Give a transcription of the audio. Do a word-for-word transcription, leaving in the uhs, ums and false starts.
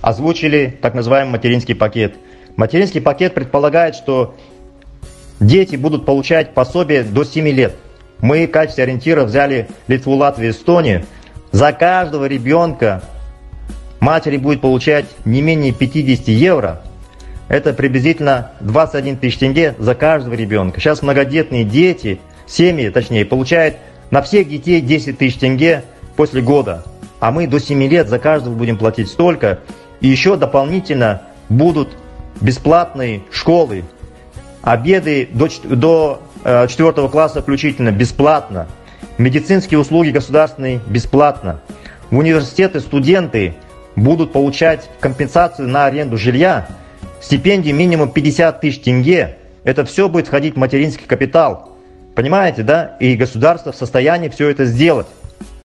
озвучили так называемый материнский пакет. Материнский пакет предполагает, что дети будут получать пособие до семи лет. Мы в качестве ориентира взяли Литву, Латвию, Эстонию. За каждого ребенка матери будет получать не менее пятьдесят евро. Это приблизительно двадцать один тысяч тенге за каждого ребенка. Сейчас многодетные дети, семьи точнее, получают на всех детей десять тысяч тенге после года. А мы до семи лет за каждого будем платить столько. И еще дополнительно будут бесплатные школы. Обеды до, до э, четвертого класса включительно бесплатно. Медицинские услуги государственные бесплатно. В университеты студенты будут получать компенсацию на аренду жилья. Стипендии минимум пятьдесят тысяч тенге. Это все будет входить в материнский капитал. Понимаете, да? И государство в состоянии все это сделать.